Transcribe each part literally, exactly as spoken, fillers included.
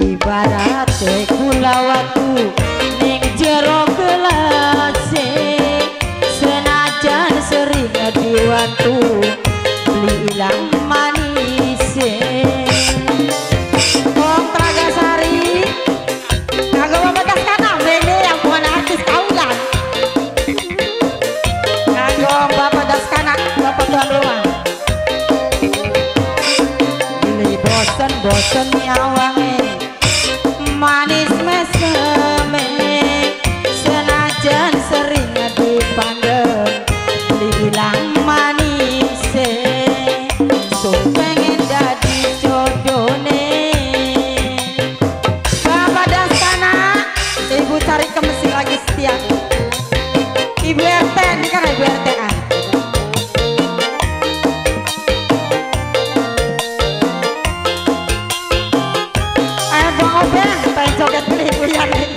ibarat kula watu ning jero gelas senajan sering diwatu beli ilang manis Wong Tragasari kagak babatas kanang bene yang bukan artis kaulan kagak babatas kanang bapak tuan rumah beli bosen bosen nyawange manis meseme senajan sering dipandang beli ilang manis so pengen jadi jodohne Bapak Dastana ibu cari ke mesin lagi setia ibu R T ini kan ibu R T kan ayo Bang Obeng pengen joget beli ibu yang ini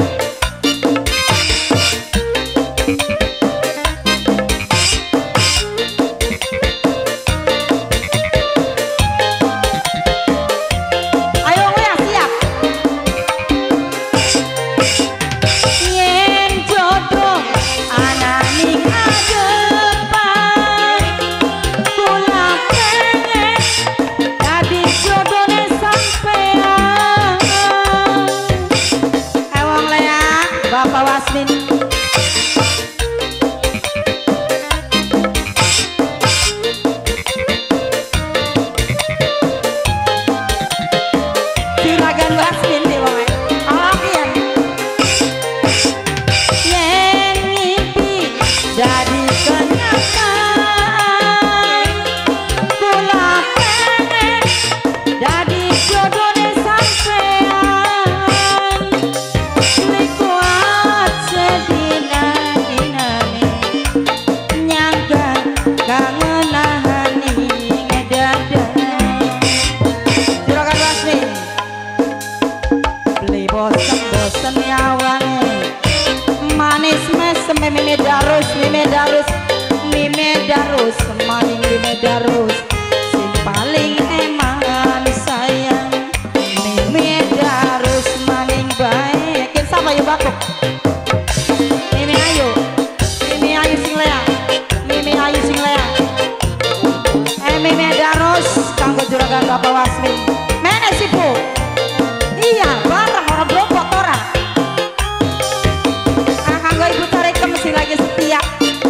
Bapak Wasmin Juragan Wasmin di bawah Alkian yang ngimpi jadi kenyataan kula pengen jadi jodohnya sampean likuat sedina-dinane nyangka kangen nahani ngedada Juragan Wasmin beli bosen-bosen nyawane manis mesem mime darus mime darus mime darus maning mime darus sing paling eman sayang mime darus maning baik kin sama yuk bakuk mime ayu mime ayu sing lea mime ayu sing lea eh mime darus kanggo juragan Bapak Wasmin mana sih bu iya bareng orang berobot orang ah kanggo ibu tarik ke mesin lagi setia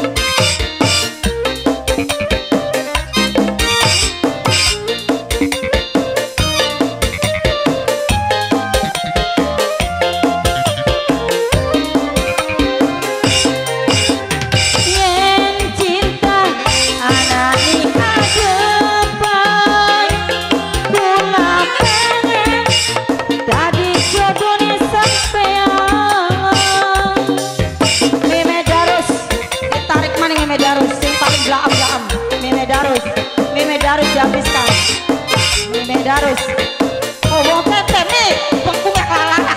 yen cinta anani adepan kula pengen jadi jodohnya sampean mime darus ditarik maning mime darus sing paling blaam-blaam mime darus mime darus dihabiskan mime darus oh wong tete nih bengkungnya kalah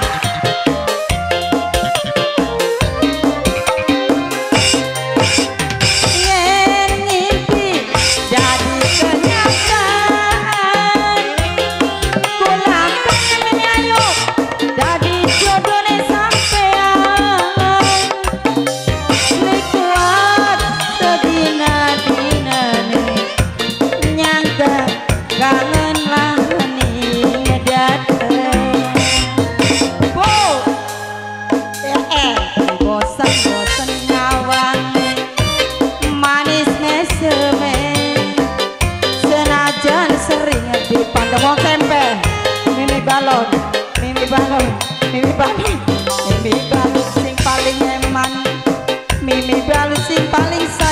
yen ngimpi jadi kenyataan kula pengen mime ayo jadi jodohnya sampean likuat sedina-dinane nyangka kangen lahani ngedada bo eh bosan-bosan nyawane manis meseme senajan sering dipandang wong tempe mimi balon mimi balon mimi balon mimi balon sing paling eman mimi balon sing paling sayang